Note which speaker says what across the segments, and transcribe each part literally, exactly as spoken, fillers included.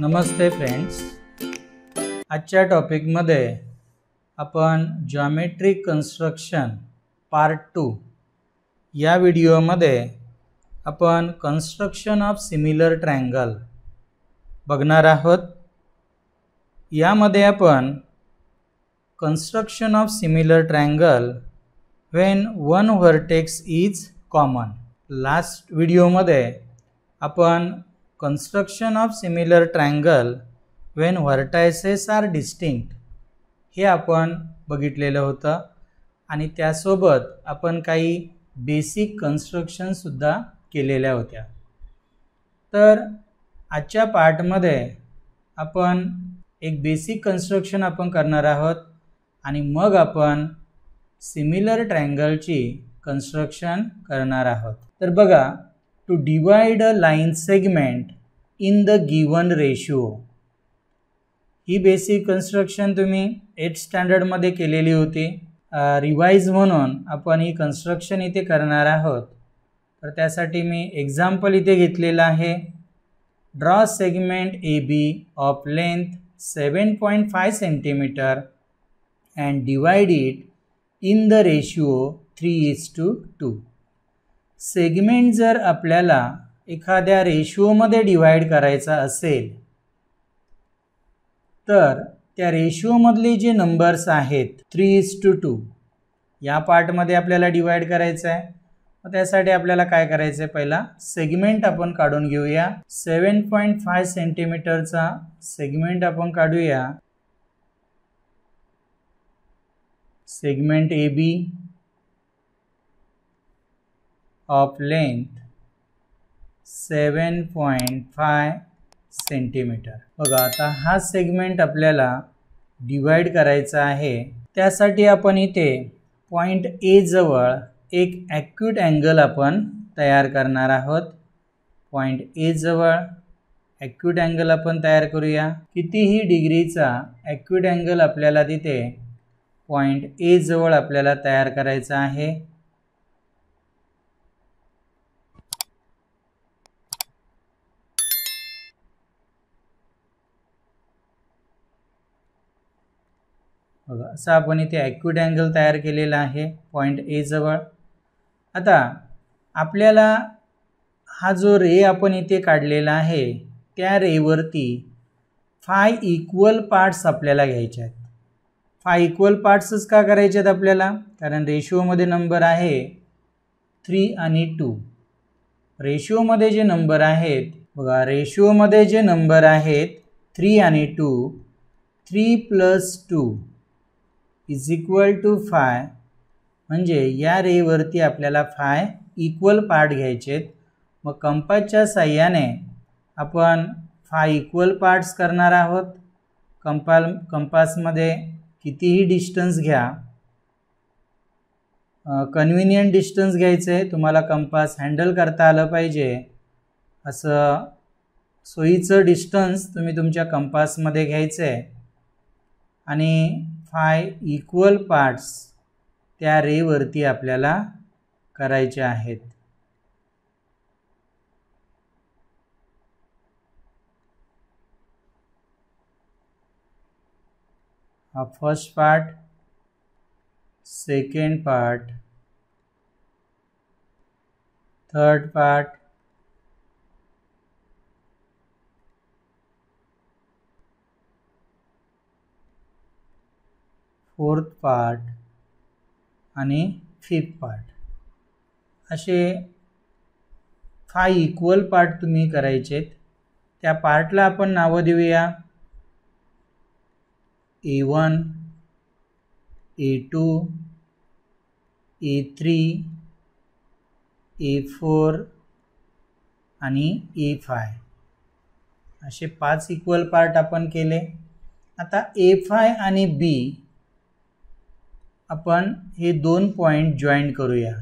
Speaker 1: नमस्ते friends, आजच्या टॉपिकमध्ये आपण geometric construction part two या व्हिडिओमध्ये आपण कन्स्ट्रक्शन ऑफ सिमिलर ट्रायंगल बघणार आहोत। यामध्ये आपण construction of similar triangle when one vertex is common. Last व्हिडिओमध्ये आपण construction of similar triangle when vertices are distinct हे आपण बघितलेलं होतं आणि त्यासोबत आपण काही बेसिक कन्स्ट्रक्शन सुद्धा केलेल्या होत्या। तर आजच्या पार्टमध्ये आपण एक बेसिक कन्स्ट्रक्शन आपण करणार आहोत आणि मग आपण सिमिलर ट्रायंगलची कन्स्ट्रक्शन करणार आहोत। तर बघा, to divide a line segment in the given ratio ही बेसिक कन्स्ट्रक्शन तुम्ही एट स्टँडर्ड मध्ये केलेली होती। रिवाइज म्हणून आपण ही कन्स्ट्रक्शन इथे करणार आहोत। तर त्यासाठी मी एग्जांपल इथे घेतलेला आहे। Draw segment A B of length seven point five centimetre and divide it in the ratio three is to two. Segment जर आपल्याला एखाद्या रेशिओमध्ये डिवाइड करायचा असेल तर त्या रेशिओमधले जे नंबर्स आहेत थ्री इज टू टू या पार्टमध्ये आपल्याला डिवाइड करायचं आहे। मग त्यासाठी आपल्याला काय करायचं आहे, पहिला सेगमेंट आपण काढून घेऊया। सेवन पॉइंट फाइव सेंटीमीटरचा सेगमेंट आपण काढूया। Segment A B of length seven point five centimetre. बघा, आता हा सेगमेंट आपल्याला डिवाइड करायचा आहे। त्यासाठी आपण इथे पॉइंट ए जवळ एक ॲक्यूट अँगल आपण तयार करणार आहोत। पॉइंट ए जवळ ॲक्यूट अँगल आपण तयार करूया। कितीही डिग्रीचा ॲक्यूट अँगल आपल्याला तिथे पॉइंट ए जवळ आपल्याला तयार करायचा आहे। बघा, असा आपण इथे ॲक्यूट अँगल तयार केलेला आहे पॉइंट ए जवळ। आता आपल्याला हा जो रे आपण इथे काढलेला आहे त्या रेवरती फाय इक्वल पार्ट्स आपल्याला घ्यायचे आहेत। फाय इक्वल पार्ट्सच का करायचे आहेत आपल्याला, कारण रेशिओमध्ये नंबर आहे थ्री आणि टू। रेशिओमध्ये जे नंबर आहेत, बघा रेशिओमध्ये जे नंबर आहेत थ्री आणि two, three plus two is equal to five, म्हणजे या रेवरती आपल्याला फाय इक्वल पार्ट घ्यायचे आहेत। मग कंपासच्या साहाय्याने आपण फाय इक्वल पार्ट्स करणार आहोत। कंपाल कंपासमध्ये कितीही डिस्टन्स घ्या, कन्व्हिनियंट डिस्टन्स घ्यायचं आहे। तुम्हाला कंपास हँडल करता आलं पाहिजे असं सोयीचं डिस्टन्स तुम्ही तुमच्या कंपासमध्ये घ्यायचं आहे आणि फाय इक्वल पार्ट्स त्या रेवरती आपल्याला करायचे आहेत। हा first part, second part, third part, fourth part आणि फिफ्थ पार्ट असे फाय इक्वल पार्ट तुम्ही करायचे। त्या पार्टला आपण नावं देऊया A one, A two, A three, A four आणि ए फाय असे पाच इक्वल पार्ट आपण केले। आता ए फाय आणि बी आपण हे दोन पॉइंट जॉईन करूया।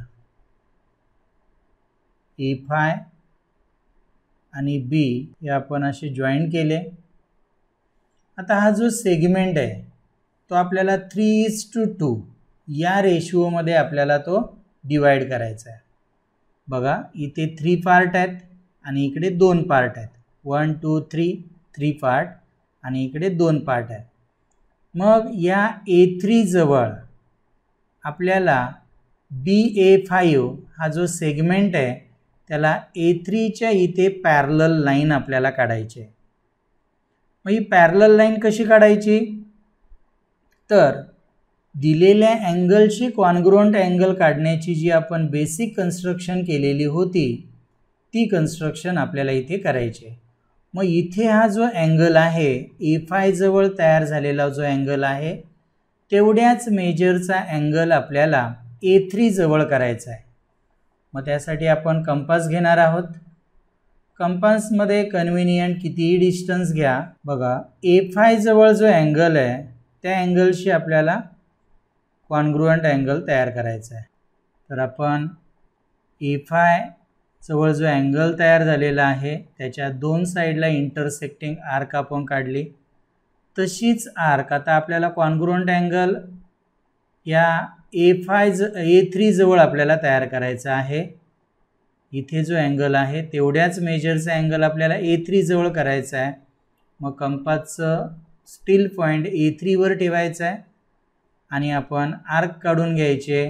Speaker 1: ए फाय आणि बी हे आपण असे जॉईन केले। आता हा जो सेगमेंट आहे तो आपल्याला थ्री इज टू टू या रेशिओमध्ये आपल्याला तो डिवाइड करायचा आहे। बघा, इथे थ्री पार्ट आहेत आणि इकडे दोन पार्ट आहेत, one two three three part आणि इकडे दोन पार्ट आहे. मग या ए थ्री जवळ आपल्याला बी ए फाईव्ह हा जो सेगमेंट आहे त्याला ए थ्रीच्या इथे पॅरलल लाईन आपल्याला काढायची आहे. मग ही पॅरलल लाईन कशी काढायची, तर दिलेल्या अँगलशी कॉन्ग्रुअंट अँगल काढण्याची जी आपण बेसिक कन्स्ट्रक्शन केलेली होती ती कन्स्ट्रक्शन आपल्याला इथे करायची आहे. मग इथे हा जो अँगल आहे ए फाय जवळ तयार झालेला जो अँगल आहे तेवढ्याच मेजरचा अँगल आपल्याला ए थ्री जवळ करायचा आहे. मग त्यासाठी आपण कंपास घेणार आहोत. कंपासमध्ये कन्व्हिनियंट कितीही डिस्टन्स घ्या. बघा ए फाय जवळ जो अँगल आहे त्या अँगलशी आपल्याला कॉन्ग्रुअंट अँगल तयार करायचा आहे. तर आपण ए फाय जवळ जो अँगल तयार झालेला आहे त्याच्या दोन साईडला इंटरसेक्टिंग आर्क आपण काढली. तशीच आर्क आता आपल्याला कॉन्ग्रुअंट अँगल या ए फाय ज ए थ्री जवळ आपल्याला तयार करायचा आहे. इथे जो अँगल आहे तेवढ्याच मेजरचा अँगल आपल्याला ए थ्री जवळ करायचा आहे. मग कंपासचं स्टील पॉईंट ए थ्रीवर ठेवायचा आहे आणि आपण आर्क काढून घ्यायचे.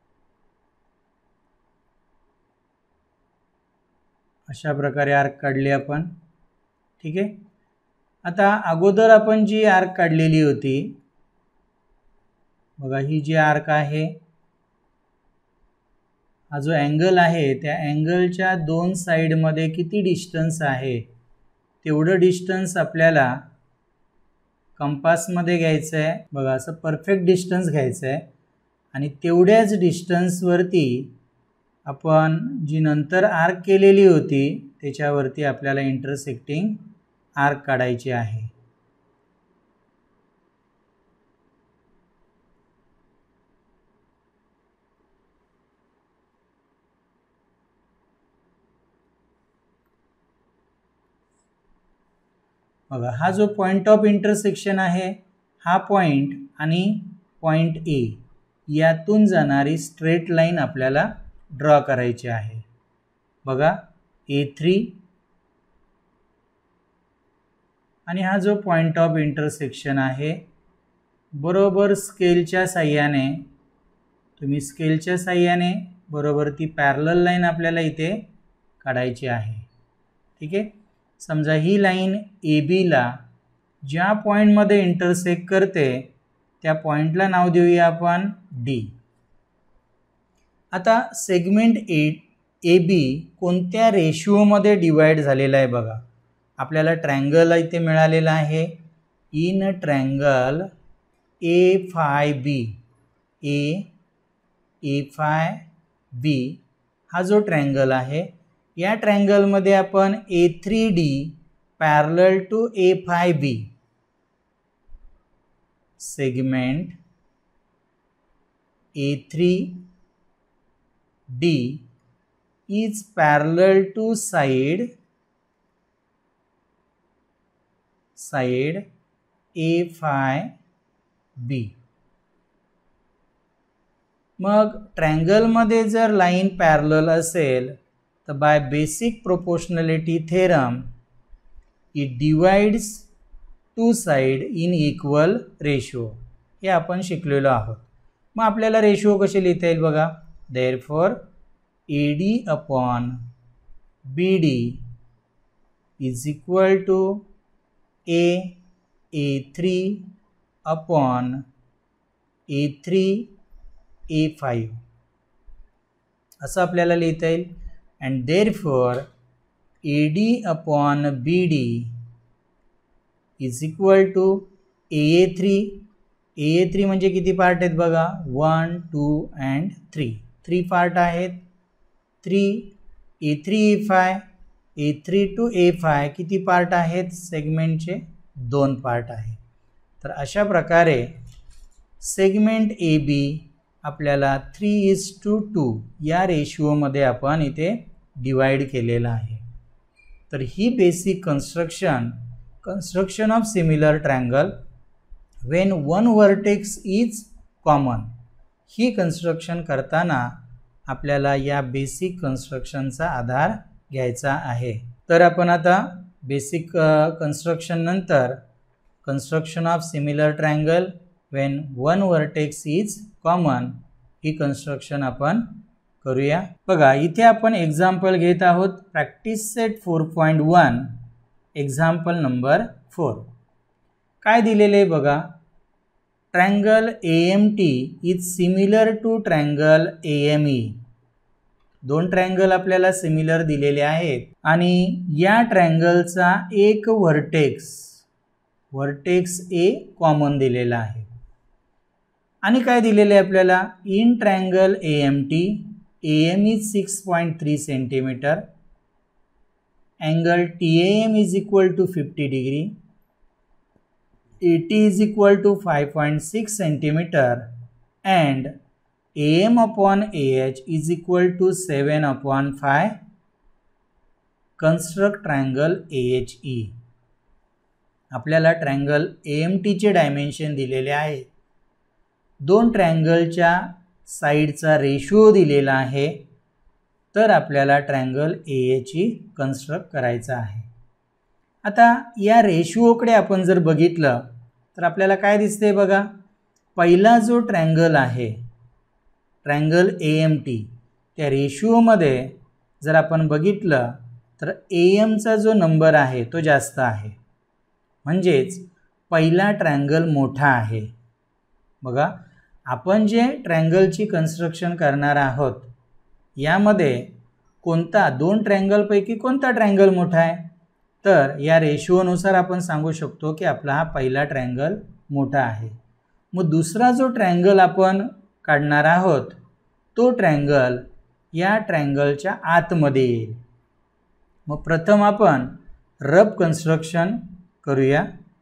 Speaker 1: अशा प्रकारे आर्क काढली आपण. ठीक आहे. आता अगोदर आपण जी आर्क काढलेली होती बघा ही जी आर्क आहे हा जो अँगल आहे त्या अँगलच्या दोन साईडमध्ये किती डिस्टन्स आहे तेवढं डिस्टन्स आपल्याला कंपासमध्ये घ्यायचं आहे. बघा असं परफेक्ट डिस्टन्स घ्यायचं आहे आणि तेवढ्याच डिस्टन्सवरती आपण जी नंतर आर्क केलेली होती त्याच्यावरती आपल्याला इंटरसेक्टिंग आर्क काढायची आहे. बघा हा जो पॉईंट ऑफ इंटरसेक्शन आहे हा पॉईंट आणि पॉईंट ए यातून जाणारी स्ट्रेट लाईन आपल्याला ड्रॉ करायची आहे. बघा ए थ्री आणि हा जो पॉईंट ऑफ इंटरसेक्शन आहे बरोबर स्केलच्या साह्याने तुम्ही स्केलच्या साह्याने बरोबर ती पॅरलल लाईन आपल्याला इथे काढायची आहे. ठीक आहे. समजा ही लाईन ए बीला ज्या पॉईंटमध्ये इंटरसेक्ट करते त्या पॉईंटला नाव देऊया आपण डी. आता सेगमेंट ए ए बी कोणत्या रेशिओमध्ये डिवाइड झालेला आहे बघा. आपल्याला ट्रँगल इथे मिळालेला आहे. In triangle A five B A A five B हा जो ट्रँगल आहे या ट्रँगलमध्ये आपण A three D parallel to A five B segment A three D is parallel to side side A five B. मग ट्रँगलमध्ये जर लाईन पॅरलल असेल तर by basic proportionality theorem it divides two side in equal ratio हे आपण शिकलेलो आहोत. मग आपल्याला रेशो कसे लिहिता येईल बघा. Therefore A D upon B D is equal to A A three upon A three A five असं आपल्याला लिहिता येईल. And therefore A D upon B D is equal to A A three A A three म्हणजे किती part आहेत बघा. One two and three three part आहेत. Three A three A five A three two A five किती part आहेत सेगमेंटचे दोन part आहेत. तर अशा प्रकारे सेगमेंट ए बी आपल्याला थ्री इज टू टू या रेशिओमध्ये आपण इथे डिवाइड केलेला आहे. तर ही basic construction construction of similar triangle when one vertex is common ही कन्स्ट्रक्शन करताना आपल्याला या बेसिक कन्स्ट्रक्शनचा आधार घ्यायचा आहे. तर आपण आता बेसिक कन्स्ट्रक्शन नंतर construction of similar triangle when one vertex is common ही कन्स्ट्रक्शन आपण करूया। बघा इथे आपण एक्झाम्पल घेत आहोत practice set four point one example number four. काय दिलेले आहे बघा, triangle A M T is similar to triangle A M E. दोन ट्रायंगल आपल्याला सिमिलर दिलेले आहेत आणि या ट्रायंगलचा एक व्हर्टेक्स व्हर्टेक्स ए कॉमन दिलेला आहे। आणि काय दिलेले आहे आपल्याला, in triangle A M T A M is six point three centimetre, angle T A M is equal to fifty degree, A T is equal to five point six centimetre and A M upon A H is equal to seven upon five. Construct triangle A H E. आपल्याला triangle A M T चे dimension दिलेले आहे, दोन ट्रायंगलच्या साइडचा ratio दिलेला आहे, तर आपल्याला triangle A H E construct करायचा आहे। आता या रेशिओकडे आपण जर बघितलं तर आपल्याला काय दिसते बघा, पहिला जो ट्रायंगल आहे ट्रायंगल ए एम टी त्या रेशिओमध्ये जर आपण बघितलं तर ए एमचा जो नंबर आहे तो जास्त आहे, म्हणजेच पहिला ट्रायंगल मोठा आहे। बघा आपण जे ट्रायंगलची कन्स्ट्रक्शन करणार आहोत यामध्ये कोणता दोन ट्रायंगलपैकी कोणता ट्रायंगल मोठा आहे, तर या रेशिओनुसार आपण सांगू शकतो की आपला हा पहिला ट्रायंगल मोठा आहे। मग दुसरा जो ट्रायंगल आपण काढणार आहोत तो ट्रायंगल या ट्रायंगलच्या आतमध्ये येईल। मग प्रथम आपण रब कन्स्ट्रक्शन करूया।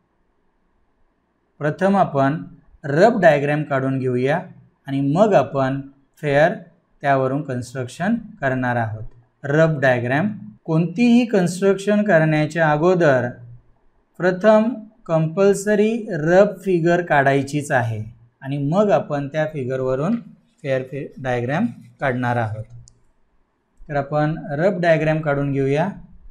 Speaker 1: प्रथम आपण रब डायग्राम काढून घेऊया आणि मग आपण फेअर त्यावरून कन्स्ट्रक्शन करणार आहोत। रब डायग्राम, कोणतीही कन्स्ट्रक्शन करण्याच्या अगोदर प्रथम कंपल्सरी रब फिगर काढायचीच आहे आणि मग आपण त्या फिगरवरून फेअर डायग्राम काढणार आहोत। तर आपण रब डायग्राम काढून घेऊया।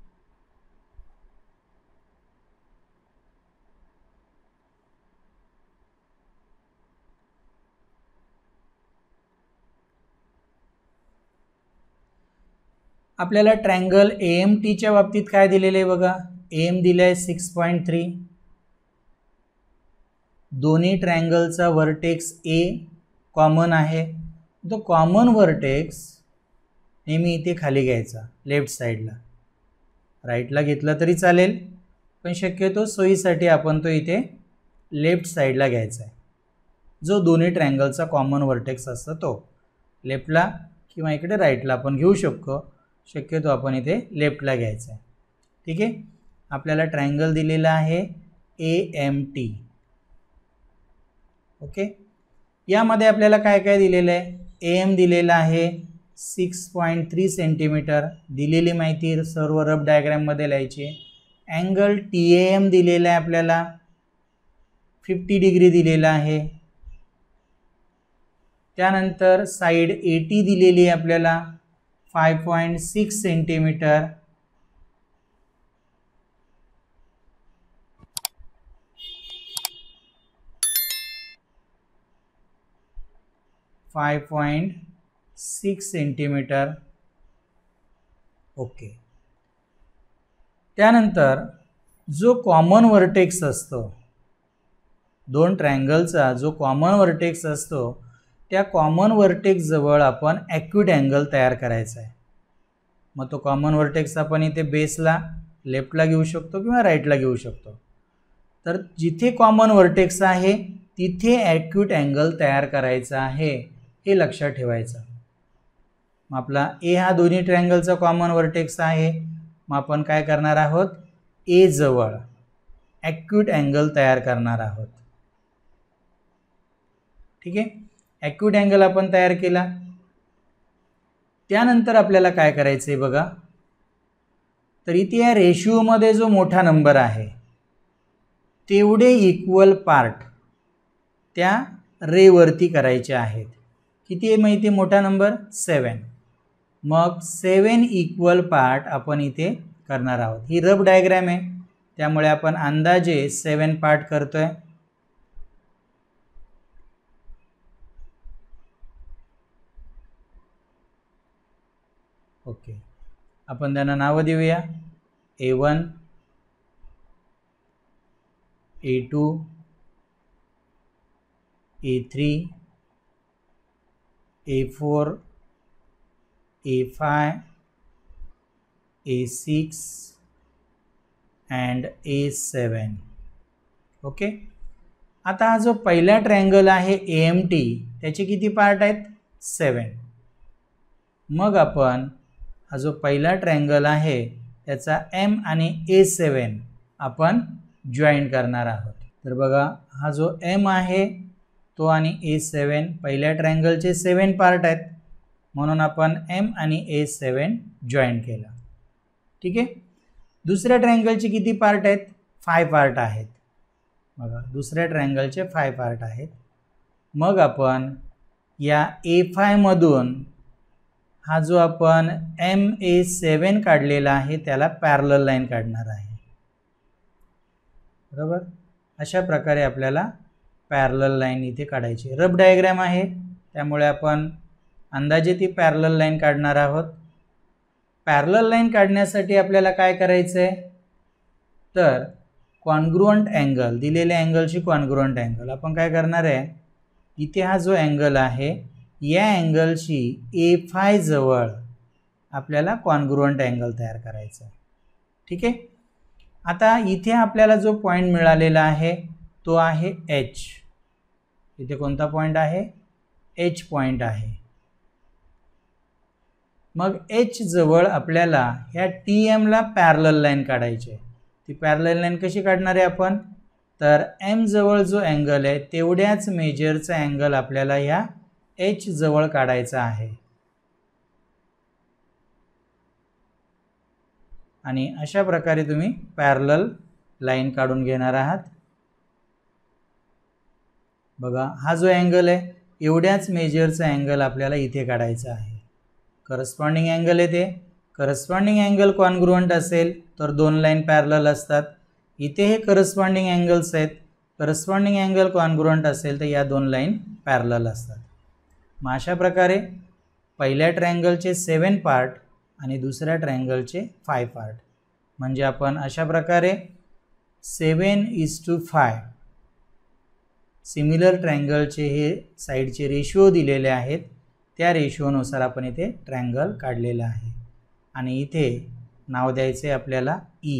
Speaker 1: आपल्याला ट्रायंगल ए एम टी च्या बाबतीत काय दिलेले आहे बघा, ए एम दिले आहे सिक्स पॉईंट थ्री, दोन्ही ट्रायंगलचा वर्टेक्स ए कॉमन आहे, तो कॉमन वर्टेक्स नेहमी इथे खाली घ्यायचा लेफ्ट साईडला, राईटला घेतला तरी चालेल पण शक्यतो सोयीसाठी आपण तो इथे लेफ्ट साईडला घ्यायचा आहे। जो दोन्ही ट्रायंगलचा कॉमन वर्टेक्स असतो तो लेफ्टला किंवा इकडे राईटला आपण घेऊ शकतो, शक्यतो आपण इथे लेफ्टला घ्यायचा आहे। ठीक आहे, आपल्याला ट्रायंगल दिलेला आहे ए एम टी। ओके, यामध्ये आपल्याला काय काय दिलेलं आहे, ए एम दिलेला आहे सिक्स पॉईंट थ्री सेंटीमीटर, दिलेली माहिती सर्व रब डायग्राममध्ये लिहायची। अँगल टी ए एम दिलेला आहे आपल्याला फिफ्टी डिग्री दिलेला आहे। त्यानंतर साइड ए टी दिलेली आहे आपल्याला five point six centimetre. Five point six centimetre. Okay, त्यानंतर जो कॉमन वर्टेक्स असतो, दोन ट्रायंगलचा जो कॉमन वर्टेक्स असतो त्या कॉमन वर्टेक्स जवळ आपण ॲक्यूट अँगल तयार करायचा आहे। मग तो कॉमन वर्टेक्स आपण इथे बेसला लेफ्टला घेऊ शकतो किंवा राईटला घेऊ शकतो। तर जिथे कॉमन वर्टेक्स आहे तिथे ॲक्यूट अँगल तयार करायचा आहे हे लक्षात ठेवायचं। मग आपला ए हा दोन्ही ट्रायंगलचा कॉमन वर्टेक्स आहे, मग आपण काय करणार आहोत, ए जवळ ॲक्यूट अँगल तयार करणार आहोत। ठीक आहे, ॲक्यूट अँगल आपण तयार केला। त्यानंतर आपल्याला काय करायचं आहे बघा, तर इथे या रेशिओमध्ये जो मोठा नंबर आहे तेवढे इक्वल पार्ट त्या रेवरती करायचे आहेत। किती आहे माहिती आहे मोठा नंबर, सेवन। मग सेवन इक्वल पार्ट आपण इथे करणार आहोत. ही रफ डायग्राम आहे, त्यामुळे आपण अंदाजे सेवन पार्ट करतोय. ओके, आपण त्यांना नावं देऊया. A one, A two, A three, A four, A five, A six and A seven. Okay, आता हा जो पहिला ट्रायंगल आहे ए एम टी, त्याचे किती पार्ट आहेत? सेवन. मग आपण हा जो पहिला ट्रायंगल आहे त्याचा एम आणि ए सेवन आपण जॉईन करणार आहोत. तर बघा, हा जो एम आहे तो आणि ए सेवन पहिल्या ट्रायंगलचे सेवन पार्ट आहेत, म्हणून आपण एम आणि ए सेवन जॉईन केला. ठीक आहे. दुसऱ्या ट्रायंगलचे किती पार्ट आहेत? फाय पार्ट आहेत. बघा, दुसऱ्या ट्रायंगलचे फाय पार्ट आहेत. मग आपण या ए फाय मधून हा जो आपण एम ए सेवन काढलेला आहे त्याला पॅरलल लाईन काढणार आहे. बरोबर, अशा प्रकारे आपल्याला पॅरलल लाईन इथे काढायची. रफ डायग्राम आहे, त्यामुळे आपण अंदाजे ती पॅरलल लाईन काढणार आहोत. पॅरलल लाईन काढण्यासाठी आपल्याला काय करायचं आहे? तर कॉन्ग्रुअंट अँगल, दिलेल्या अँगलची कॉन्ग्रुअंट अँगल आपण काय करणार आहे? इथे हा जो अँगल आहे या अँगलशी ए फाय जवळ आपल्याला कॉन्ग्रुअंट अँगल तयार करायचा आहे. ठीक आहे. आता इथे आपल्याला जो पॉईंट मिळालेला आहे तो आहे एच. इथे कोणता पॉईंट आहे? एच पॉईंट आहे. मग एच जवळ आपल्याला ह्या टी एमला पॅरलल लाईन काढायची आहे. ती पॅरलल लाईन कशी काढणार आहे आपण? तर एम जवळ जो अँगल आहे तेवढ्याच मेजरचा अँगल आपल्याला ह्या एच जवळ काढायचा आहे. आणि अशा प्रकारे तुम्ही पॅरलल लाईन काढून घेणार आहात. बघा, हा जो अँगल आहे एवढ्याच मेजरचा अँगल आपल्याला इथे काढायचा आहे. करस्पॉन्डिंग अँगल येते. करस्पॉन्डिंग अँगल कॉन्ग्रुअंट असेल तर दोन लाईन पॅरलल असतात. इथे हे करस्पॉन्डिंग अँगल्स आहेत. करस्पॉन्डिंग अँगल कॉन्ग्रुअंट असेल तर या दोन लाईन पॅरलल असतात. मग अशा प्रकारे पहिल्या ट्रायंगलचे सेवन पार्ट आणि दुसऱ्या ट्रायंगलचे फाय पार्ट, म्हणजे आपण अशा प्रकारे seven is to five similar ट्रायंगलचे हे साईडचे रेशिओ दिलेले आहेत. त्या रेशिओनुसार आपण इथे ट्रायंगल काढलेला आहे. आणि इथे नाव द्यायचे आपल्याला ई.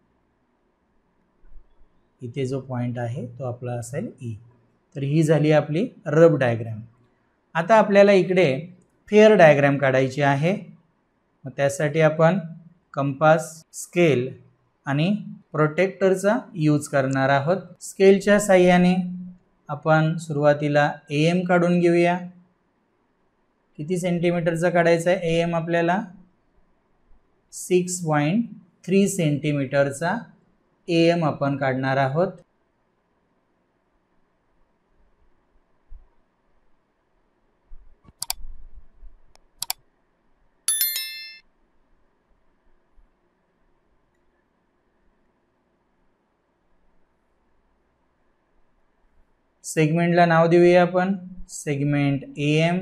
Speaker 1: इथे जो पॉईंट आहे तो आपला असेल ई. तर ही झाली आपली रफ डायग्राम. आता आपल्याला इकडे फेअर डायग्राम काढायची आहे. मग त्यासाठी आपण कंपास, स्केल आणि प्रोटेक्टरचा यूज करणार आहोत. स्केलच्या साहाय्याने आपण सुरुवातीला ए एम काढून घेऊया. किती सेंटीमीटरचा काढायचा आहे ए एम आपल्याला? सिक्स पॉईंट थ्री सेंटीमीटरचा ए एम आपण काढणार आहोत. सेगमेंटला नाव देऊया आपण सेगमेंट ए एम.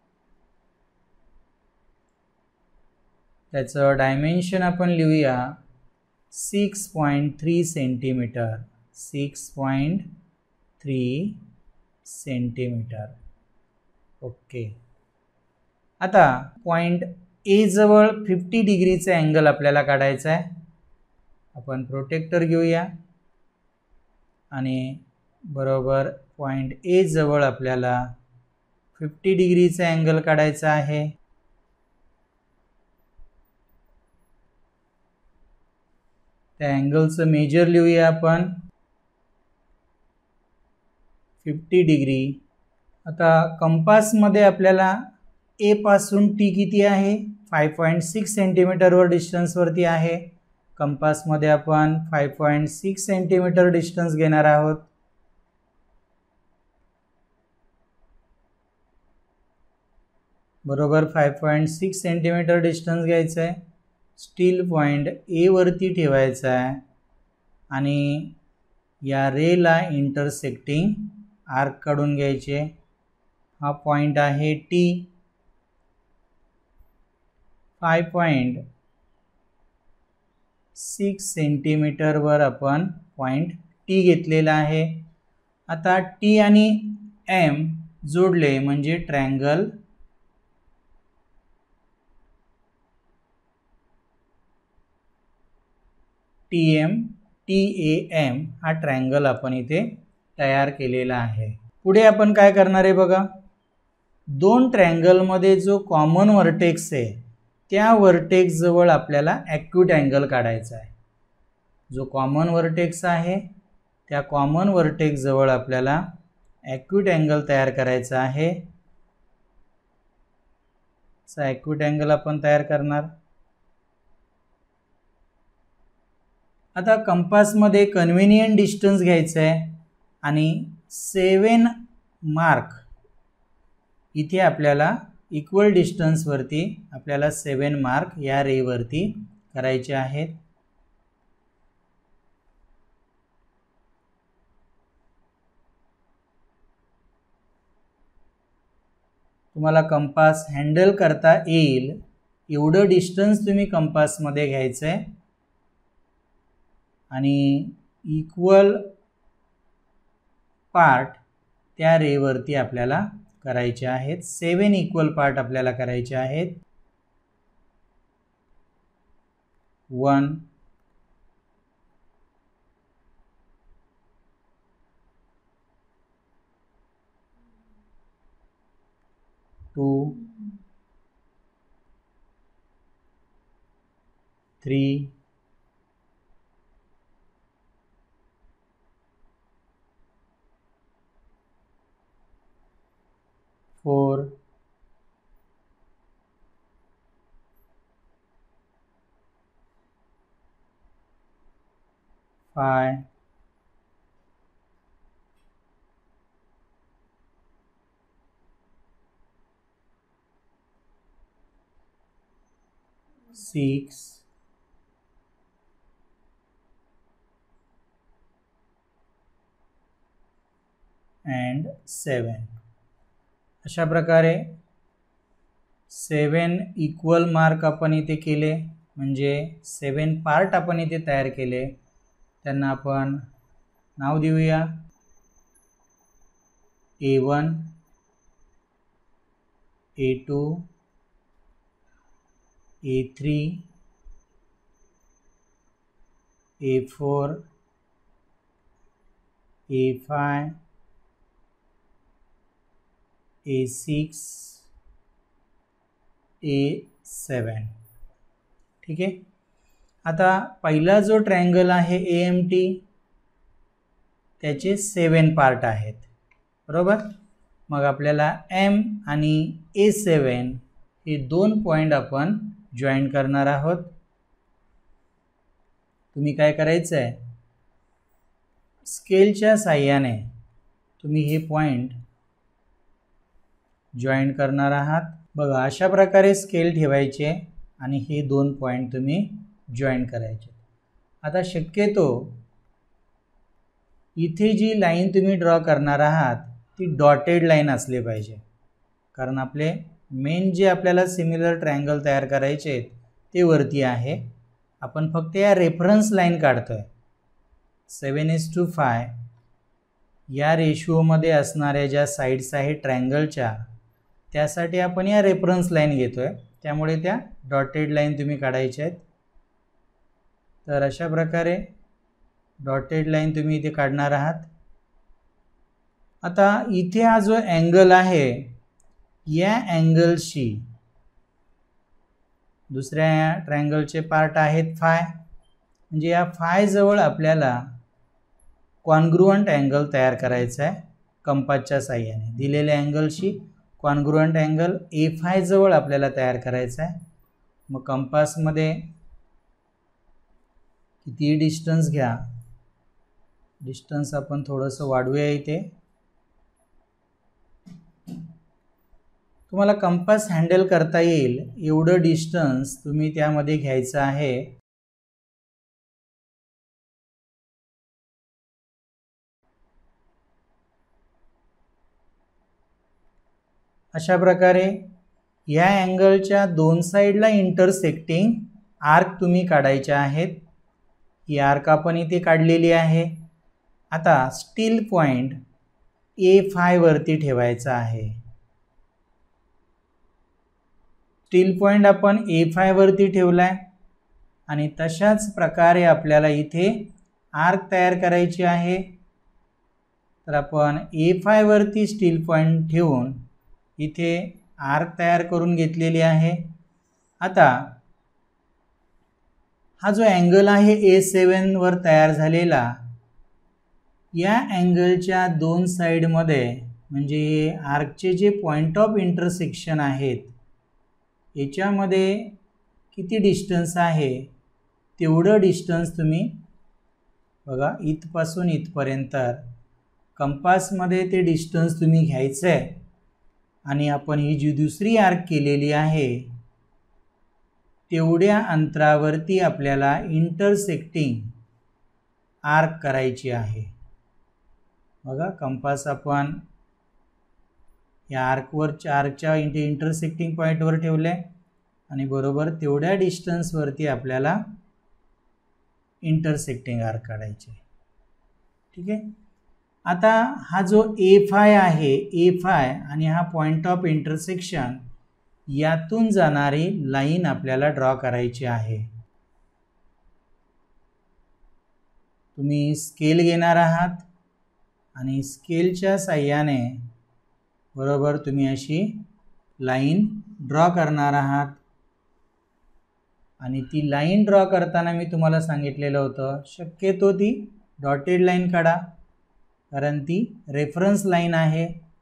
Speaker 1: त्याचं डायमेन्शन आपण लिहूया six point three centimetre. Six point three centimetre. Okay. आता पॉईंट ए जवळ फिफ्टी डिग्रीचा अँगल आपल्याला काढायचा आहे. आपण प्रोटेक्टर घेऊया आणि बरोबर पॉईंट ए जवळ आपल्याला फिफ्टी डिग्रीचा अँगल काढायचा आहे. त्या अँगलचं मेजर लिहूया आपण फिफ्टी डिग्री. आता कंपासमध्ये आपल्याला ए पासून टी किती आहे? फाय पॉईंट सिक्स सेंटीमीटरवर डिस्टन्सवरती आहे. कंपासमध्ये आपण five point six centimetre distance घेणार आहोत. बरोबर five point six centimetre distance घ्यायचं आहे. स्टील पॉईंट ए वरती ठेवायचा आहे आणि या रेला इंटरसेक्टिंग आर्क काढून घ्यायचे. हा पॉईंट आहे टी. फाय पॉईंट सिक्स सेंटीमीटरवर आपण पॉईंट टी घेतलेला आहे. आता टी आणि एम जोडले म्हणजे triangle T M T A M हा ट्रायंगल आपण इथे तयार केलेला आहे. पुढे आपण काय करणार आहे बघा, दोन ट्रायंगलमध्ये जो कॉमन व्हर्टेक्स आहे त्या व्हर्टेक्स जवळ आपल्याला ॲक्यूट अँगल काढायचा आहे. जो कॉमन व्हर्टेक्स आहे त्या कॉमन व्हर्टेक्स जवळ आपल्याला ॲक्यूट अँगल तयार करायचा आहे. चा ॲक्यूट अँगल आपण तयार करणार. आता कंपासमध्ये कन्व्हिनियंट डिस्टन्स घ्यायचं आहे आणि सेवन मार्क इथे आपल्याला इक्वल डिस्टन्सवरती आपल्याला सेवन मार्क या रेवरती करायचे आहेत. तुम्हाला कंपास हँडल करता येईल एवढं डिस्टन्स तुम्ही कंपासमध्ये घ्यायचं आहे आणि इक्वल पार्ट त्या रेवरती आपल्याला करायचे आहेत. सेवन इक्वल पार्ट आपल्याला करायचे आहेत. One, two, three, four, five, six, and seven. अशा प्रकारे सेवन इक्वल मार्क आपण इथे केले म्हणजे सेवन पार्ट आपण इथे तयार केले. त्यांना आपण नाव देऊया A one, A two, A three, A four, A five, A six, A seven. ठीक आहे. आता पहिला जो ट्रायंगल आहे ए एम टी त्याचे सेवन पार्ट आहेत बरोबर. मग आपल्याला एम आणि ए सेवन हे दोन पॉईंट आपण जॉईन करणार आहोत. तुम्ही काय करायचं आहे, स्केलच्या साहाय्याने तुम्ही हे पॉईंट जॉईन करणार आहात. बघा अशा प्रकारे स्केल ठेवायचे आणि हे दोन पॉईंट तुम्ही जॉईन करायचे. आता शक्यतो इथे जी लाईन तुम्ही ड्रॉ करणार आहात ती डॉटेड लाईन असली पाहिजे, कारण आपले मेन जे आपल्याला सिमिलर ट्रायंगल तयार करायचे आहेत ते वरती आहे. आपण फक्त या रेफरन्स लाईन काढतोय. सेवन इज टू फाय या रेशिओमध्ये असणाऱ्या ज्या साईड्स आहेत ट्रायंगलच्या त्यासाठी आपण या रेफरन्स लाईन घेतोय, त्यामुळे त्या डॉटेड लाईन तुम्ही काढायच्या आहेत. तर अशा प्रकारे डॉटेड लाईन तुम्ही इथे काढणार आहात. आता इथे हा जो अँगल आहे या अँगलशी दुसऱ्या ट्रायंगलचे पार्ट आहेत फाय, म्हणजे या फाय जवळ आपल्याला कॉन्ग्रुअंट अँगल तयार करायचा आहे. कंपासच्या साहाय्याने दिलेल्या अँगलशी कॉन्ग्रुअंट अँगल ए फाय जवळ आपल्याला तयार करायचा आहे. मग कंपासमध्ये किती डिस्टन्स घ्या, डिस्टन्स आपण थोडंसं वाढवूया इथे. तुम्हाला कंपास हँडल करता येईल एवढं डिस्टन्स तुम्ही त्यामध्ये घ्यायचं आहे. अशा प्रकारे या अँगलच्या दोन साईडला इंटरसेक्टिंग आर्क तुम्ही काढायचे आहेत. ही आर्क आपण इथे काढलेली आहे. आता स्टील पॉइंट ए फाय वरती ठेवायचा आहे. स्टील पॉइंट आपण ए फाय वरती ठेवलाय आणि तशाच प्रकारे आपल्याला इथे आर्क तयार करायची आहे. तर आपण ए फाय वरती स्टील पॉइंट ठेवून इथे आर्क तयार करून घेतलेली आहे. आता हा जो अँगल आहे ए सेवन वर तयार झालेला, या अँगलच्या दोन साईडमध्ये म्हणजे हे आर्कचे जे पॉइंट ऑफ इंटरसेक्शन आहेत याच्यामध्ये किती डिस्टन्स आहे तेवढं डिस्टन्स तुम्ही बघा इथपासून इथपर्यंत कंपासमध्ये ते डिस्टन्स तुम्ही घ्यायचं आहे. आणि आपण ही जी दुसरी आर्क केलेली आहे तेवढ्या अंतरावरती आपल्याला इंटरसेक्टिंग आर्क करायची आहे. बघा कंपास आपण या आर्कवर आर्कच्या इंटरसेक्टिंग पॉईंटवर ठेवले आणि बरोबर तेवढ्या डिस्टन्सवरती आपल्याला इंटरसेक्टिंग आर्क काढायचे. ठीक आहे. आता हा जो ए फाय आहे, ए फाय आणि हा पॉइंट ऑफ इंटरसेक्शन यातून जाणारी लाईन आपल्याला ड्रॉ करायची आहे. तुम्ही स्केल घेणार आहात आणि स्केलच्या साहाय्याने बरोबर तुम्ही अशी लाईन ड्रॉ करणार आहात. आणि ती लाईन ड्रॉ करताना मी तुम्हाला सांगितलेलं होतं शक्यतो ती डॉटेड लाईन काढा, कारण ती रेफरन्स लाईन आहे.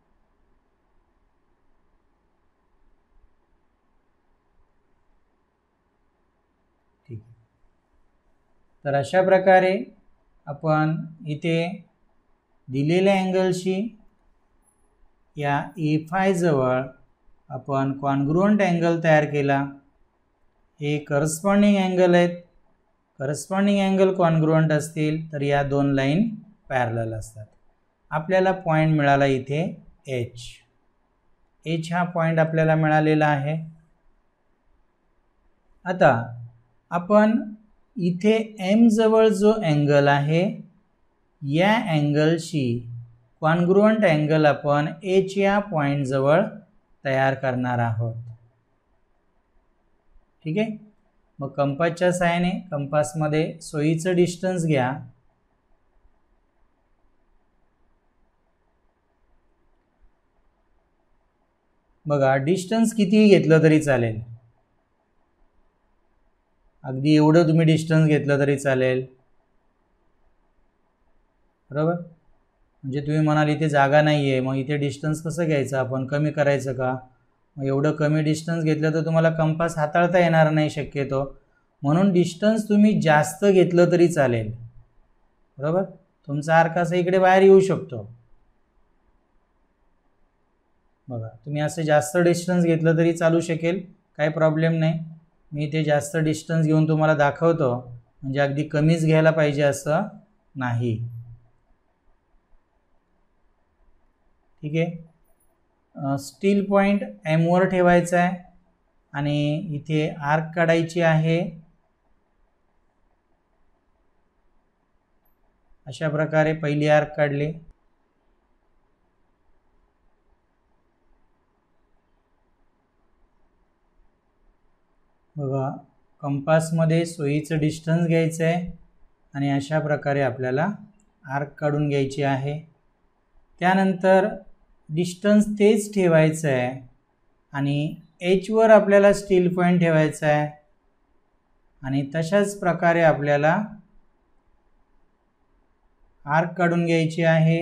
Speaker 1: ठीक. तर अशा प्रकारे आपण इथे दिलेल्या अँगलशी या ए फाय जवळ आपण कॉन्ग्रुअंट अँगल तयार केला. हे करस्पॉन्डिंग अँगल आहेत. करस्पॉन्डिंग अँगल कॉन्ग्रुअंट असतील तर या दोन लाईन पॅरलल असतात. आपल्याला पॉइंट मिळाला इथे एच. एच हा पॉइंट आपल्याला मिळालेला आहे. आता आपण इथे एम जवळ जो अँगल आहे या अँगलशी कॉन्ग्रुअंट अँगल आपण एच या पॉइंट जवळ तयार करणार आहोत. ठीक आहे. मग कंपासच्या साहाय्याने कंपासमध्ये सोयीचं डिस्टन्स घ्या. बघा डिस्टन्स कितीही घेतलं तरी चालेल. अगदी एवढं तुम्ही डिस्टन्स घेतलं तरी चालेल. बरोबर. म्हणजे तुम्ही म्हणाल इथे जागा नाही आहे, मग इथे डिस्टन्स कसं घ्यायचं, आपण कमी करायचं का? मग एवढं कमी डिस्टन्स घेतलं तर तुम्हाला कंपास हाताळता येणार नाही शक्यतो. म्हणून डिस्टन्स तुम्ही जास्त घेतलं तरी चालेल. बरोबर. तुमचा आर्क असा इकडे बाहेर येऊ शकतो. बघा तुम्ही असं जास्त डिस्टन्स घेतलं तरी चालू शकेल, काही प्रॉब्लेम नाही. मी ते जास्त डिस्टन्स घेऊन तुम्हाला दाखवतो, म्हणजे अगदी कमीच घ्यायला पाहिजे असं नाही. ठीक आहे. स्टील पॉइंट एम वर ठेवायचा आहे आणि इथे आर्क काढायची आहे. अशा प्रकारे पहिली आर्क काढली. बघा कंपासमध्ये सोयीचं डिस्टन्स घ्यायचं आहे आणि अशा प्रकारे आपल्याला आर्क काढून घ्यायची आहे. त्यानंतर डिस्टन्स तेच ठेवायचं आहे आणि एच वर आपल्याला स्टील पॉइंट ठेवायचा आहे आणि तशाच प्रकारे आपल्याला आर्क काढून घ्यायची आहे.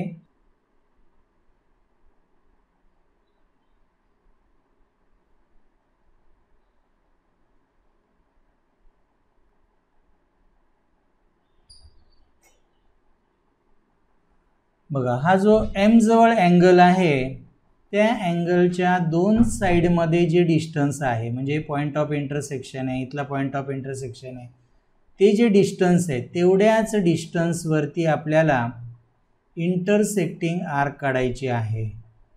Speaker 1: बघा हा जो एम जवळ अँगल आहे त्या अँगलच्या दोन साईडमध्ये जे डिस्टन्स आहे, म्हणजे पॉईंट ऑफ इंटरसेक्शन आहे, इथला पॉईंट ऑफ इंटरसेक्शन आहे, ते जे डिस्टन्स आहे तेवढ्याच डिस्टन्सवरती आपल्याला इंटरसेक्टिंग आर्क काढायची आहे.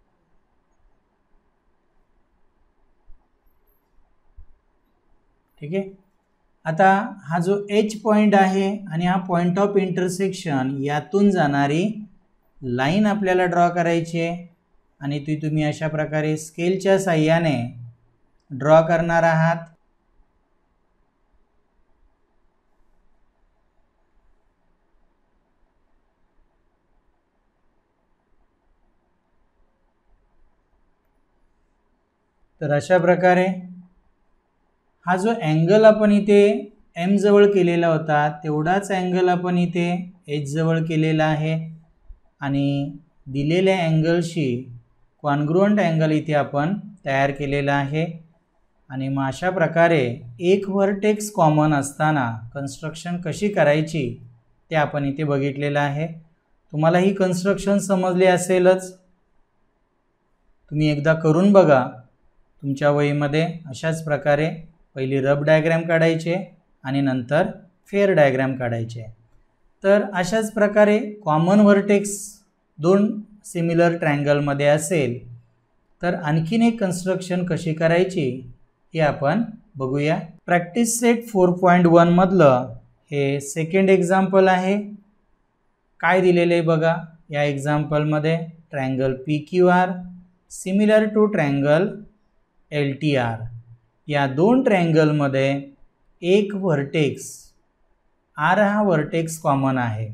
Speaker 1: ठीक आहे. आता हा जो एच पॉइंट आहे आणि हा पॉइंट ऑफ इंटरसेक्शन यातून जाणारी लाईन आपल्याला ड्रॉ करायची आहे आणि ती तुम्ही अशा प्रकारे स्केलच्या साहाय्याने ड्रॉ करणार आहात. तर अशा प्रकारे हा जो अँगल आपण इथे एम जवळ केलेला होता तेवढाच अँगल आपण इथे एच जवळ केलेला आहे आणि दिलेल्या अँगलशी कॉन्ग्रुअंट अँगल इथे आपण तयार केलेला आहे. आणि मग अशा प्रकारे एक व्हर्टेक्स कॉमन असताना कन्स्ट्रक्शन कशी करायची ते आपण इथे बघितलेलं आहे. तुम्हाला ही कन्स्ट्रक्शन समजली असेलच. तुम्ही एकदा करून बघा तुमच्या वहीमध्ये. अशाच प्रकारे पहिली रफ डायग्राम काढायचे आणि नंतर फेअर डायग्राम काढायचे. तर अशाच प्रकारे कॉमन व्हर्टेक्स दोन सिमिलर ट्रायंगलमध्ये असेल तर आणखीन एक कन्स्ट्रक्शन कशी करायची हे आपण बघूया. Practice set four point one मधलं हे सेकंड एक्झाम्पल आहे. काय दिलेलं आहे बघा. या एक्झाम्पलमध्ये triangle P Q R similar to triangle L T R या दोन ट्रायंगलमध्ये एक व्हर्टेक्स आर हा व्हर्टेक्स कॉमन आहे.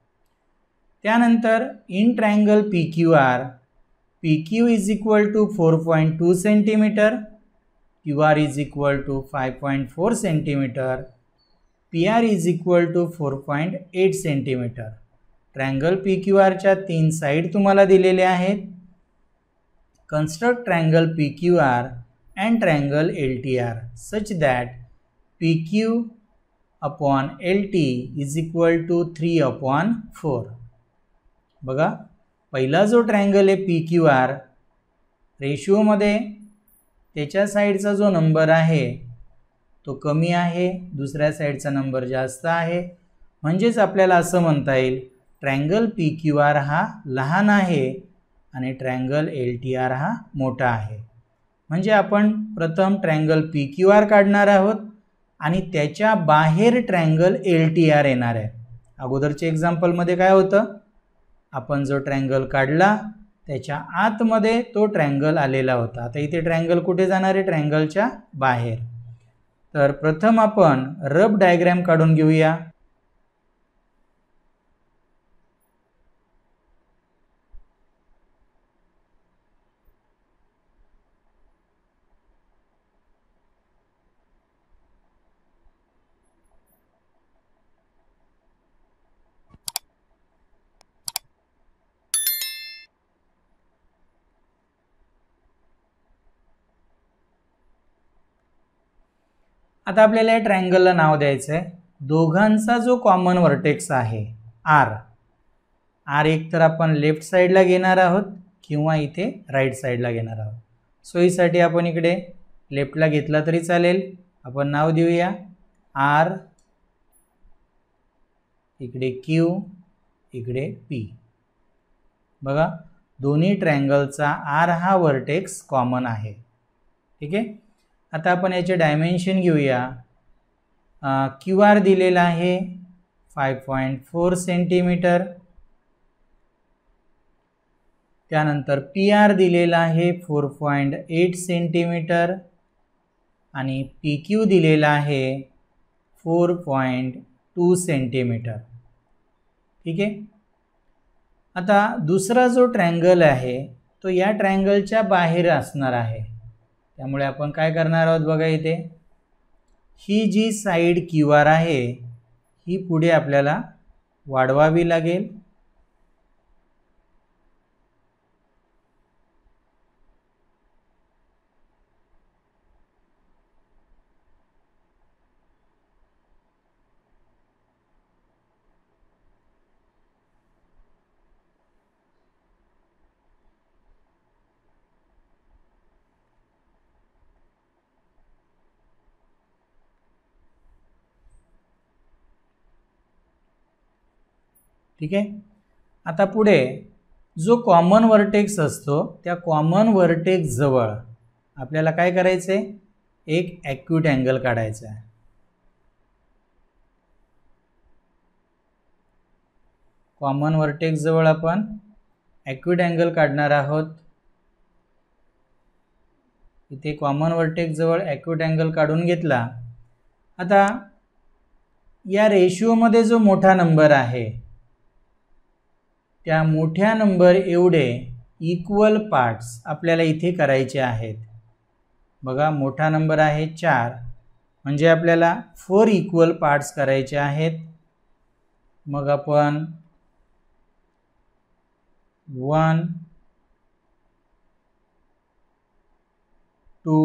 Speaker 1: त्यानंतर in triangle P Q R P Q is equal to four point two centimetre, Q R is equal to five point four centimetre, P R is equal to four point eight centimetre. Triangle P Q आरच्या तीन side तुम्हाला दिलेले आहेत. Construct triangle P Q R and triangle L T R such that P Q upon L T is equal to three upon four. बघा पहिला जो triangle आहे P Q R रेशिओमध्ये त्याच्या साईडचा जो नंबर आहे तो कमी आहे, दुसऱ्या साईडचा नंबर जास्त आहे. म्हणजेच आपल्याला असं म्हणता येईल ट्रायंगल P Q R हा लहान आहे आणि ट्रायंगल एल टी आर हा मोठा आहे. म्हणजे आपण प्रथम ट्रायंगल पी क्यू आर काढणार आहोत आणि त्याच्या बाहेर ट्रायंगल एल टी आर येणार आहे. अगोदरच्या एक्झाम्पलमध्ये काय होतं, आपण जो ट्रायंगल काढला त्याच्या आतमध्ये तो ट्रायंगल आलेला होता. आता इथे ट्रायंगल कुठे जाणार आहे, ट्रायंगलच्या बाहेर. तर प्रथम आपण रफ डायग्राम काढून घेऊया. आता आपल्याला या ट्रायंगलला नाव द्यायचं आहे. दोघांचा जो कॉमन व्हर्टेक्स आहे आर आर एक तर आपण लेफ्ट साईडला घेणार आहोत किंवा इथे राईट साईडला घेणार आहोत. सोयीसाठी आपण इकडे लेफ्टला घेतला तरी चालेल. आपण नाव देऊया आर, इकडे क्यू, इकडे पी. बघा दोन्ही ट्रायंगलचा आर हा व्हर्टेक्स कॉमन आहे. ठीक आहे. आता आपण याचे डायमेन्शन घेऊया. क्यू आर दिलेला आहे फाइव पॉईंट फोर सेंटीमीटर, त्यानंतर पी आर दिलेला आहे फोर पॉईंट एट सेंटीमीटर आणि पी क्यू दिलेला आहे फोर पॉईंट टू सेंटीमीटर. ठीक आहे. आता दुसरा जो ट्रायंगल आहे तो या ट्रायंगलच्या बाहेर असणार आहे. त्यामुळे आपण काय करणार आहोत बघा, इथे ही जी साईड क्यू आर आहे ही पुढे आपल्याला वाढवावी लागेल. ठीक आहे. आता पुढे जो कॉमन व्हर्टेक्स असतो त्या कॉमन व्हर्टेक्स जवळ आपल्याला काय करायचं आहे, एक ॲक्यूट अँगल काढायचा आहे. कॉमन व्हर्टेक्स जवळ आपण ॲक्यूट अँगल काढणार आहोत. इथे कॉमन व्हर्टेक्स जवळ ॲक्यूट अँगल काढून घेतला. आता या रेशिओमध्ये जो मोठा नंबर आहे त्या मोठ्या नंबर एवढे इक्वल पार्ट्स आपल्याला इथे करायचे आहेत. बघा, मोठा नंबर आहे चार, म्हणजे आपल्याला फोर इक्वल पार्ट्स करायचे आहेत. मग आपण one two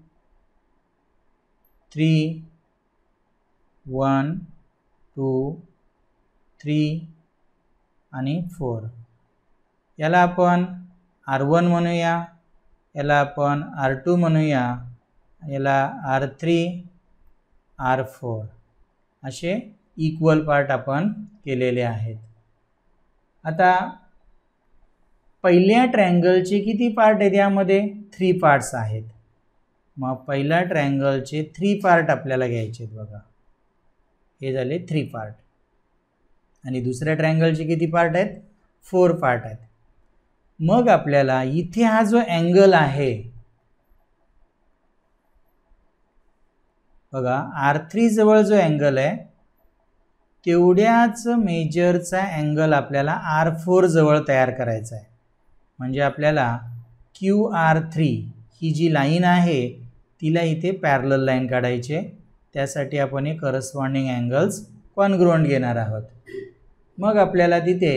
Speaker 1: three one two three आणि फोर याला आपण आर वन म्हणूया, याला आपण आर टू म्हणूया, याला आर थ्री आर फोर असे इक्वल पार्ट आपण केलेले आहेत. आता पहिल्या ट्रायंगलचे किती पार्ट आहेत, यामध्ये थ्री पार्ट्स आहेत. मग पहिल्या ट्रायंगलचे थ्री पार्ट आपल्याला घ्यायचे आहेत. बघा, हे झाले थ्री पार्ट. आणि दुसऱ्या ट्रायंगलचे किती पार्ट आहेत, फोर पार्ट आहेत. मग आपल्याला इथे हा जो अँगल आहे बघा, आर थ्री जवळ जो अँगल आहे तेवढ्याच मेजरचा अँगल आपल्याला आर फोर जवळ तयार करायचा आहे. म्हणजे आपल्याला क्यू आर थ्री ही जी लाईन आहे तिला इथे पॅरलल लाईन काढायची. त्यासाठी आपण हे करस्पॉन्डिंग अँगल्स कॉन्ग्रुएंट घेणार आहोत. मग आपल्याला तिथे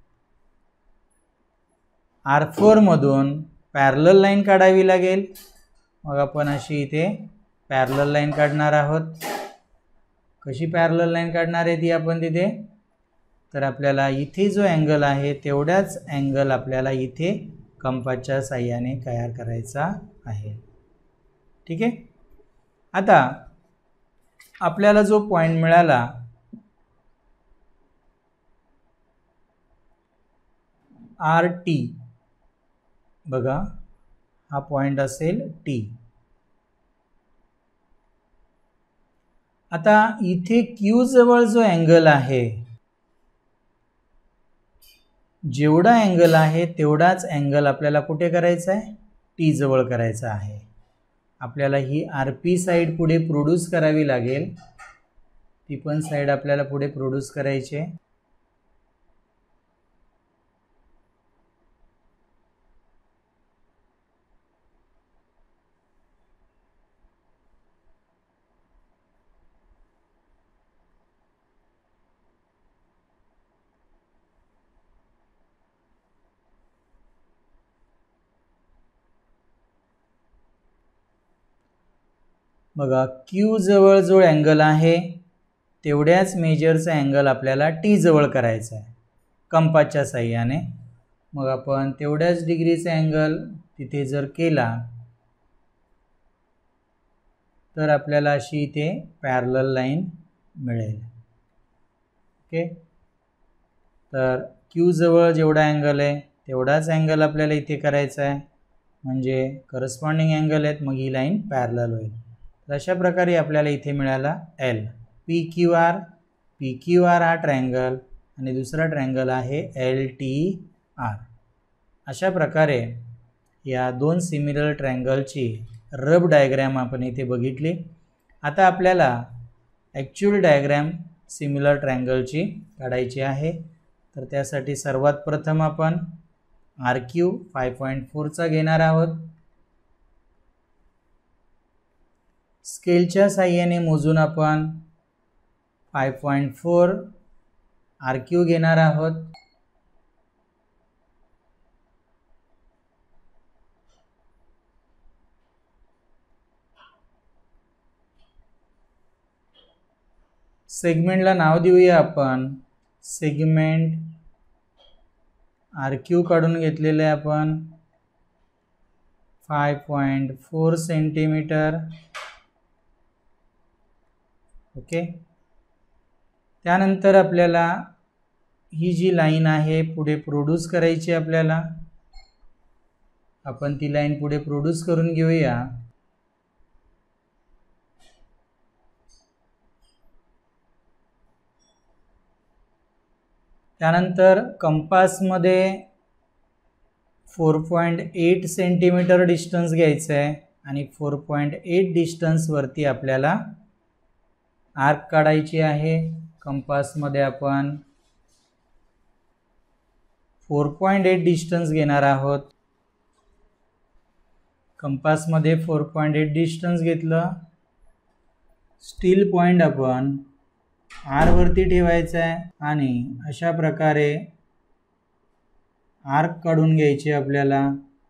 Speaker 1: आर फोर मधून पॅरलल लाईन काढावी लागेल. मग आपण अशी इथे पॅरलल लाईन काढणार आहोत. कशी पॅरलल लाईन काढणार आहे ती आपण तिथे, तर आपल्याला इथे जो अँगल आहे तेवढाच अँगल आपल्याला इथे कंपासच्या साहाय्याने तयार करायचा आहे. ठीक आहे. आता आपल्याला जो पॉइंट मिळाला आर टी, बघा हा पॉइंट असेल टी. आता इथे क्यू जवळ जो अँगल आहे, जेवढा अँगल आहे तेवढाच अँगल आपल्याला कुठे करायचा आहे, टी जवळ करायचा आहे. आपल्याला ही आर पी साईड पुढे प्रोड्यूस करावी लागेल. ती पण साईड आपल्याला पुढे प्रोड्यूस करायची आहे. बघा, क्यू जवळ जो अँगल आहे तेवढ्याच मेजरचा अँगल आपल्याला टी जवळ करायचा आहे कंपासच्या साहाय्याने. मग आपण तेवढ्याच डिग्रीचा अँगल तिथे जर केला तर आपल्याला अशी इथे पॅरलल लाईन मिळेल. ओके. तर क्यू जवळ जेवढा अँगल आहे तेवढाच अँगल आपल्याला इथे करायचा आहे, म्हणजे करस्पॉन्डिंग अँगल आहेत. मग ही लाईन पॅरलल होईल. तर अशा प्रकारे आपल्याला इथे मिळाला L. P Q R, P Q R हा ट्रायंगल आणि दुसरा ट्रायंगल आहे एल टी आर. अशा प्रकारे या दोन सिमिलर ट्रायंगलची रब डायग्रॅम आपण इथे बघितली. आता आपल्याला ॲक्च्युअल डायग्रॅम सिमिलर ट्रायंगलची काढायची आहे. तर त्यासाठी सर्वात प्रथम आपण आर क्यू फाय पॉईंट फोरचा घेणार आहोत. स्केलच्या साहाय्याने मोजून आपण five point four R Q घेणार आहोत. सेगमेंटला नाव देऊया आपण सेगमेंट आर क्यू काढून घेतलेले आहे आपण five point four centimetre. Okay. त्यानंतर आपल्याला ही जी लाईन आहे पुढे प्रोड्यूस करायची आपल्याला, आपण ती लाईन पुढे प्रोड्यूस करून घेऊया. त्यानंतर कंपासमध्ये four point eight centimetre distance घ्यायचं आहे आणि फोर पॉईंट एट डिस्टन्सवरती आपल्याला आर्क काढायची आहे. कंपासमध्ये आपण फोर पॉईंट एट डिस्टन्स घेणार आहोत. कंपासमध्ये फोर पॉईंट एट डिस्टन्स घेतलं. स्टील पॉईंट आपण आर वरती ठेवायचा आहे आणि अशा प्रकारे आर्क काढून घ्यायचे आपल्याला.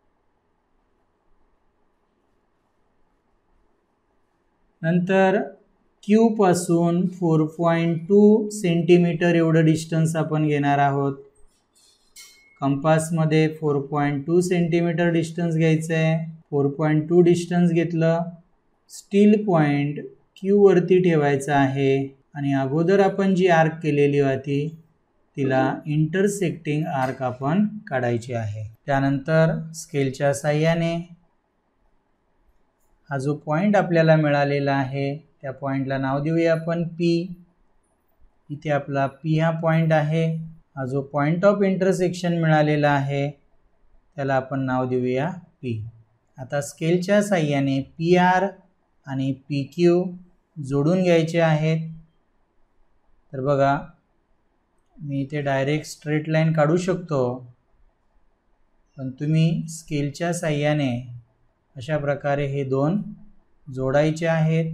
Speaker 1: नंतर क्यू पासून फोर पॉईंट टू सेंटीमीटर एवढं डिस्टन्स आपण घेणार आहोत. कंपासमध्ये four point two centimetre distance घ्यायचं आहे. फोर पॉईंट टू डिस्टन्स घेतलं. स्टील पॉईंट क्यू वरती ठेवायचा आहे आणि अगोदर आपण जी आर्क केलेली होती तिला इंटरसेक्टिंग आर्क आपण काढायची आहे. त्यानंतर स्केलच्या साहाय्याने हा जो पॉईंट आपल्याला मिळालेला आहे त्या पॉईंटला नाव देऊया आपण पी. इथे आपला पी हा पॉईंट आहे. हा जो पॉईंट ऑफ इंटरसेक्शन मिळालेला आहे त्याला आपण नाव देऊया पी. आता स्केलच्या साहाय्याने पी आर आणि पी क्यू जोडून घ्यायचे आहेत. तर बघा मी इथे डायरेक्ट स्ट्रेट लाईन काढू शकतो, पण तुम्ही स्केलच्या साहाय्याने अशा प्रकारे हे दोन जोडायचे आहेत.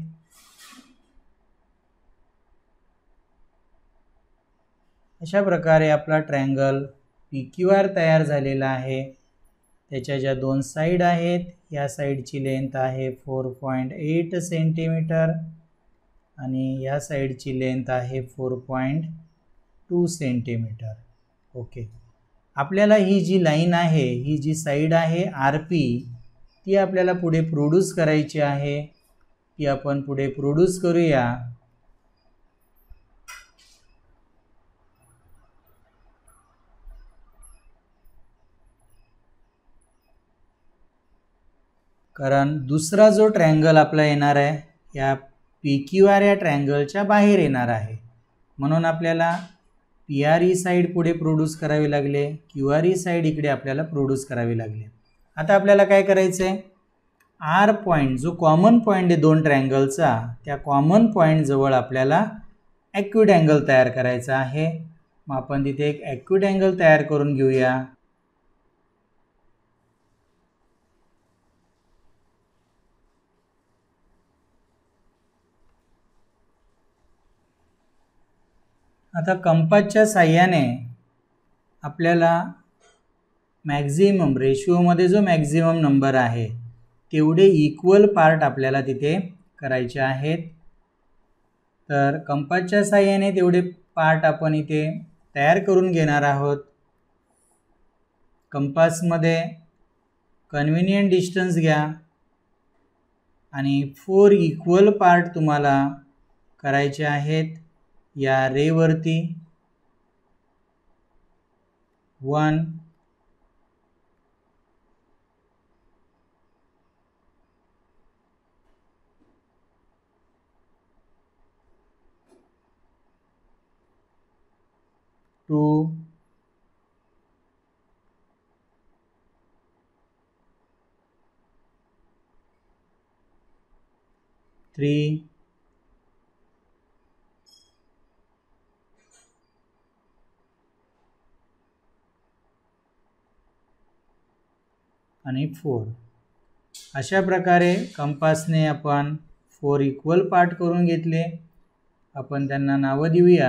Speaker 1: अशा प्रकारे आपला ट्रायंगल पी क्यू आर तयार झालेला आहे. त्याच्या ज्या दोन साईड आहेत, या साईडची लेंथ आहे फोर पॉईंट एट सेंटीमीटर आणि या साईडची लेंथ आहे four point two centimetre. Okay, आपल्याला ही जी लाईन आहे, ही जी साईड आहे आर पी, ती आपल्याला पुढे प्रोड्यूस करायची आहे. ती आपण पुढे प्रोड्यूस करूया. कारण दुसरा जो ट्रायंगल आपला येणार आहे या पी क्यू आर या ट्रायंगलच्या बाहेर येणार आहे, म्हणून आपल्याला पी आर ई साईड पुढे प्रोड्यूस करावी लागले, क्यू आर ई साईड इकडे आपल्याला प्रोड्यूस करावी लागले. आता आपल्याला काय करायचं आहे, आर पॉईंट जो कॉमन पॉईंट आहे दोन ट्रायंगलचा, त्या कॉमन पॉईंट जवळ आपल्याला ॲक्यूट अँगल तयार करायचा आहे. मग आपण तिथे एक ॲक्यूट अँगल तयार करून घेऊया. आता कंपासच्या साहाय्याने आपल्याला मॅक्झिमम रेशिओमध्ये जो मॅक्झिमम नंबर आहे तेवढे इक्वल पार्ट आपल्याला तिथे करायचे आहेत. तर कंपासच्या साहाय्याने तेवढे पार्ट आपण इथे तयार करून घेणार आहोत. कंपासमध्ये कन्व्हिनियंट डिस्टन्स घ्या आणि फोर इक्वल पार्ट तुम्हाला करायचे आहेत. या रेवरती वन, टू, थ्री, आणि फोर. अशा प्रकारे कंपासने आपण फोर इक्वल पार्ट करून घेतले. आपण त्यांना नावं देऊया.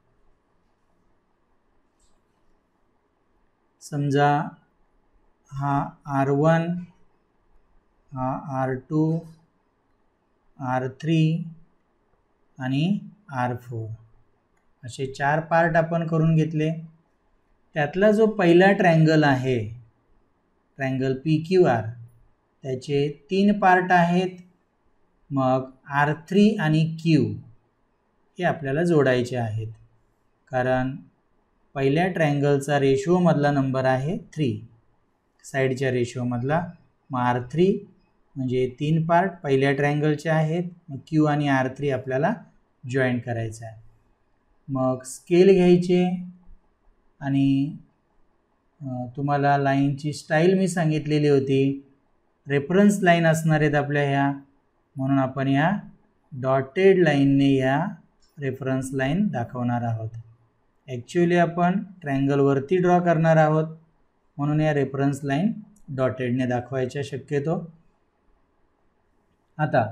Speaker 1: समजा हा आर वन, हा आर टू, आर थ्री आणि आर फोर असे चार पार्ट आपण करून घेतले. त्यातला जो पहिला ट्रायंगल आहे ट्रायंगल पी क्यू आर, त्याचे तीन पार्ट आहेत. मग आर थ्री आणि क्यू हे आपल्याला जोडायचे आहेत, कारण पहिल्या ट्रायंगलचा रेशोमधला नंबर आहे थ्री, साईडच्या रेशोमधला. मग आर थ्री म्हणजे तीन पार्ट पहिल्या ट्रायंगलचे आहेत. मग क्यू आणि आर थ्री आपल्याला जॉईन करायचं आहे. मग स्केल घ्यायचे आणि तुम्हाला लाईनची स्टाईल मी सांगितलेली होती. रेफरन्स लाईन असणार आहेत आपल्या ह्या, म्हणून आपण या डॉटेड लाईनने या रेफरन्स लाईन दाखवणार आहोत. ॲक्च्युअली आपण ट्रायंगलवरती ड्रॉ करणार आहोत, म्हणून या रेफरन्स लाईन डॉटेडने दाखवायच्या शक्यतो. आता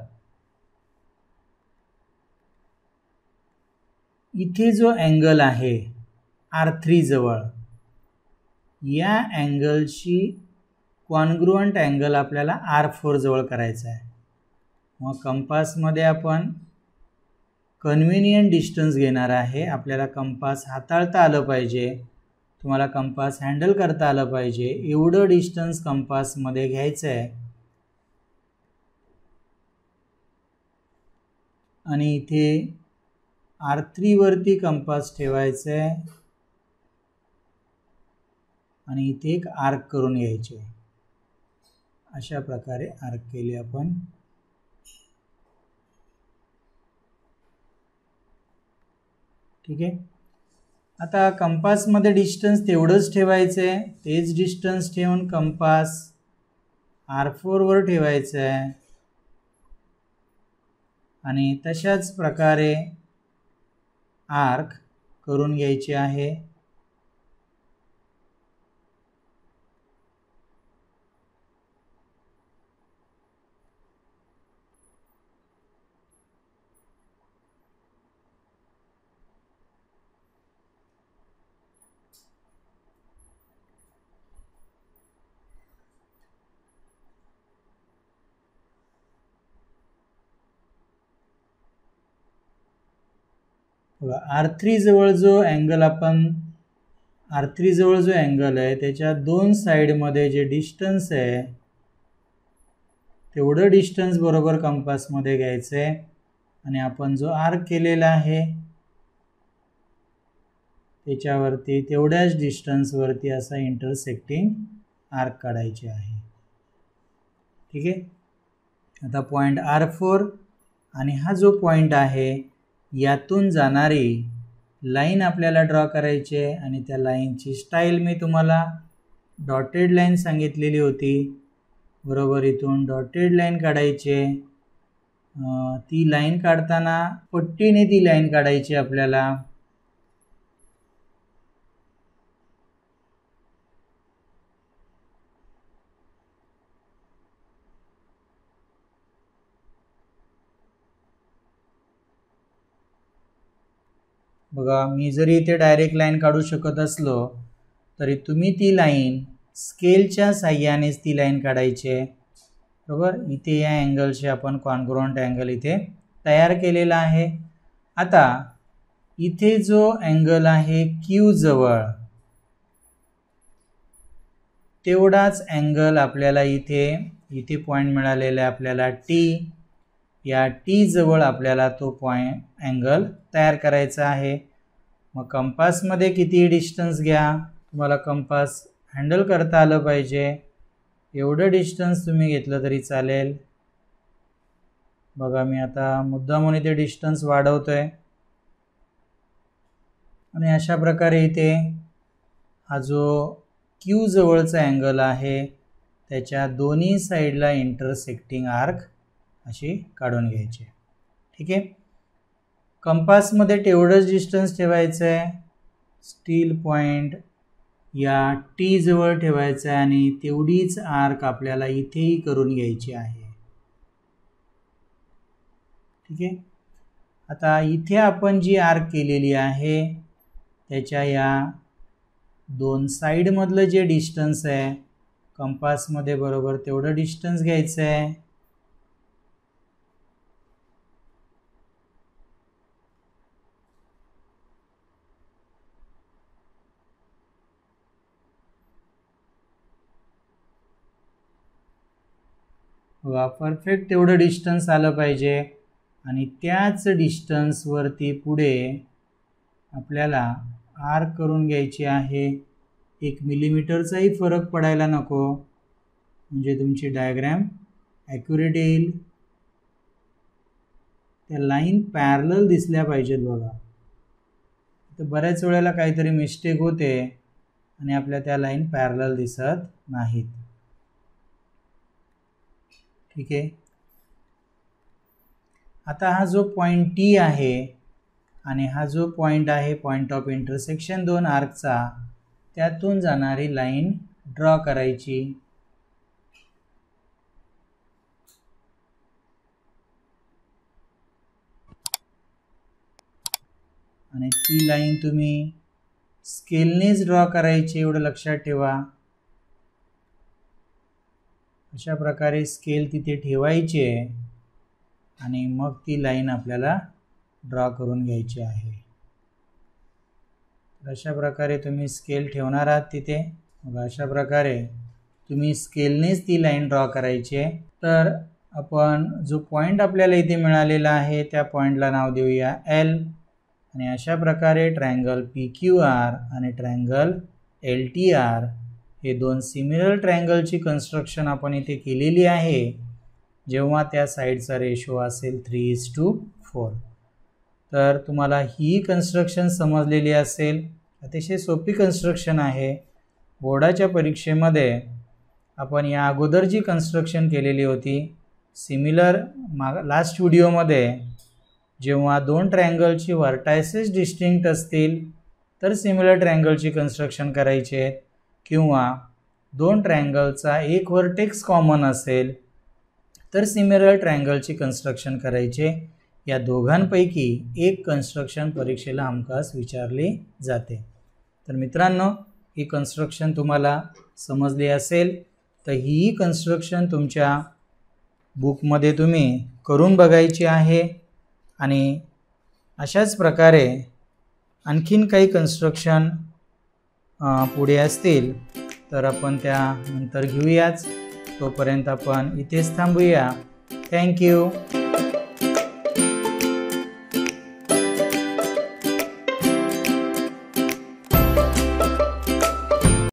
Speaker 1: इथे जो अँगल आहे आर थ्री जवळ, या अँगलशी कॉन्ग्रुअंट अँगल आपल्याला आर फोर जवळ करायचा आहे. मग कंपासमध्ये आपण कन्व्हिनियंट डिस्टन्स घेणार आहे. आपल्याला कंपास हाताळता आलं पाहिजे, तुम्हाला कंपास हँडल करता आलं पाहिजे, एवढं डिस्टन्स कंपासमध्ये घ्यायचं आहे. आणि इथे आर थ्री वरती कंपास ठेवायचं आहे आणि इथे एक आर्क करून घ्यायचे. अशा प्रकारे आर्क केले आपण. ठीक आहे. आता कंपासमध्ये डिस्टन्स तेवढंच ठेवायचं आहे. तेच डिस्टन्स ठेवून कंपास आर फोर वर ठेवायचं आहे आणि तशाच प्रकारे आर्क करून घ्यायचे आहे. आर थ्री जवळ जो अँगल आपण आर थ्री जवळ जो अँगल आहे त्याच्या दोन साईडमध्ये जे डिस्टन्स आहे तेवढं डिस्टन्स बरोबर कंपासमध्ये घ्यायचं आहे आणि आपण जो आर्क केलेला आहे त्याच्यावरती तेवढ्याच डिस्टन्सवरती असा इंटरसेक्टिंग आर्क काढायचे आहे. ठीक आहे. आता पॉईंट आर फोर आणि हा जो पॉईंट आहे यातून जाणारी लाईन आपल्याला ड्रॉ करायची आहे आणि त्या लाईनची स्टाईल मी तुम्हाला डॉटेड लाईन सांगितलेली होती. बरोबर इथून डॉटेड लाईन काढायची. ती लाईन काढताना पट्टीने ती लाईन काढायची आपल्याला. बघा मी जरी इथे डायरेक्ट लाईन काढू शकत असलो तरी तुम्ही ती लाईन स्केलच्या साह्यानेच ती लाईन काढायची आहे. बरोबर. इथे या अँगलशी आपण कॉन्ग्रुअंट अँगल इथे तयार केलेला आहे. आता इथे जो अँगल आहे क्यू जवळ तेवढाच अँगल आपल्याला इथे इथे पॉईंट मिळालेला आहे आपल्याला टी. या टी जवळ आपल्याला तो पॉईंट अँगल तयार करायचा आहे. मग कंपासमध्ये किती डिस्टन्स घ्या, तुम्हाला कंपास हँडल करता आलं पाहिजे. एवढं डिस्टन्स तुम्ही घेतलं तरी चालेल. बघा मी आता मुद्दामून इथे डिस्टन्स वाढवतोय आणि अशा प्रकारे इथे हा जो क्यू जवळचा अँगल आहे त्याच्या दोन्ही साईडला इंटरसेक्टिंग आर्क अशी काढून घ्यायची. ठीक आहे. कंपासमध्ये तेवढंच डिस्टन्स ठेवायचं आहे. स्टील पॉईंट या टी जवळ ठेवायचं आहे आणि तेवढीच आर्क आपल्याला इथेही करून घ्यायची आहे. ठीक आहे. आता इथे आपण जी आर्क केलेली आहे त्याच्या या दोन साईडमधलं जे डिस्टन्स आहे कंपासमध्ये बरोबर तेवढं डिस्टन्स घ्यायचं आहे. परफेक्ट तेवढं डिस्टन्स आलं पाहिजे आणि त्याच डिस्टन्सवरती पुढे आपल्याला आर्क करून घ्यायची आहे. एक मिलीमीटरचाही फरक पडायला नको, म्हणजे तुमची डायग्रॅम ॲक्युरेट येईल. त्या लाईन पॅरलल दिसल्या पाहिजेत बघा. तर बऱ्याच वेळेला काहीतरी मिस्टेक होते आणि आपल्या त्या लाईन पॅरलल दिसत नाहीत. ठीक आहे. आता हा जो पॉईंट टी आहे आणि हा जो पॉईंट आहे पॉईंट ऑफ इंटरसेक्शन दोन आर्कचा, त्यातून जाणारी लाईन ड्रॉ करायची. आणि ती लाईन तुम्ही स्केलनेच ड्रॉ करायची, एवढं लक्षात ठेवा. अशा प्रकारे स्केल तिथे ठेवायची आहे आणि मग ती लाईन आपल्याला ड्रॉ करून घ्यायची आहे. अशा प्रकारे तुम्ही स्केल ठेवणार आहात तिथे. मग अशा प्रकारे तुम्ही स्केलनेच ती लाईन ड्रॉ करायची आहे. तर आपण जो पॉईंट आपल्याला इथे मिळालेला आहे त्या पॉईंटला नाव देऊया एल. आणि अशा प्रकारे ट्रायंगल पी क्यू आर आणि ट्रायंगल एल टी आर हे दोन सिमिलर ट्रायंगलची कन्स्ट्रक्शन आपण इथे केलेली आहे, जेव्हा त्या साईडचा रेशो असेल थ्री इज टू फोर. तर तुम्हाला ही कन्स्ट्रक्शन समजलेली असेल. अतिशय सोपी कन्स्ट्रक्शन आहे. बोर्डाच्या परीक्षेमध्ये आपण या अगोदर जी कन्स्ट्रक्शन केलेली होती सिमिलर, माग लास्ट व्हिडिओमध्ये जेव्हा दोन ट्रायंगलची व्हर्टायसेस डिस्टिंक्ट असतील तर सिमिलर ट्रायंगलची कन्स्ट्रक्शन करायची आहे, किंवा दोन ट्रायंगलचा एक व्हर्टेक्स कॉमन असेल तर सिमिलर ट्रायंगलची कन्स्ट्रक्शन करायचे. या दोघांपैकी एक कन्स्ट्रक्शन परीक्षेला हमखास विचारली जाते. तर मित्रांनो, ही कन्स्ट्रक्शन तुम्हाला समजली असेल तर ही कन्स्ट्रक्शन तुमच्या बुकमध्ये तुम्ही करून बघायची आहे. आणि अशाच प्रकारे आणखीन काही कन्स्ट्रक्शन पुढे असतील तर आपण त्या नंतर घेऊयाच. तोपर्यंत आपण इथेच थांबूया. थँक्यू.